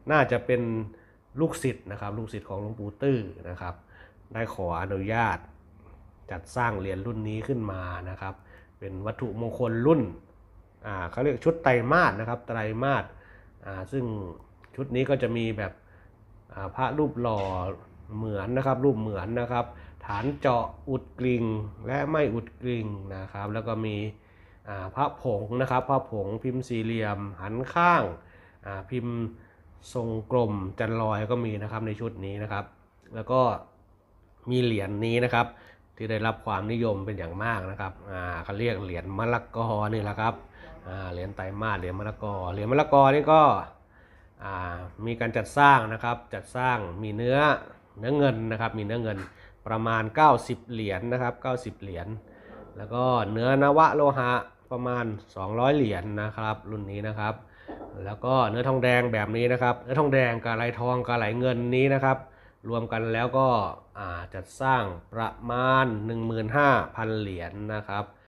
น่าจะเป็นลูกศิษย์นะครับลูกศิษย์ของหลวงปู่ตื้อนะครับได้ขออนุญาตจัดสร้างเหรียญรุ่นนี้ขึ้นมานะครับเป็นวัตถุมงคลรุ่นเขาเรียกชุดไตรมาสนะครับไตรมาสซึ่งชุดนี้ก็จะมีแบบพระรูปหล่อเหมือนนะครับรูปเหมือนนะครับฐานเจาะอุดกลิ่งและไม่อุดกลิ่งนะครับแล้วก็มีพระผงนะครับพระผงพิมพ์สี่เหลี่ยมหันข้างพิมพ์ทรงกลมจันลอยก็มีนะครับในชุดนี้นะครับแล้วก็มีเหรียญนี้นะครับที่ได้รับความนิยมเป็นอย่างมากนะครับเขาเรียกเหรียญมะละกอนี่แหละครับเหรียญไตรมาสเหรียญมะละกอเหรียญมะละกอนี่ก็มีการจัดสร้างนะครับจัดสร้างมีเนื้อเงินนะครับมีเนื้อเงินประมาณ90เหรียญนะครับ90เหรียญแล้วก็เนื้อนวะโลหะประมาณ200เหรียญนะครับรุ่นนี้นะครับแล้วก็เนื้อทองแดงแบบนี้นะครับเนื้อทองแดงกับไหลทองกับไหลเงินนี้นะครับรวมกันแล้วก็จัดสร้างประมาณ 15,000 เหรียญนะครับ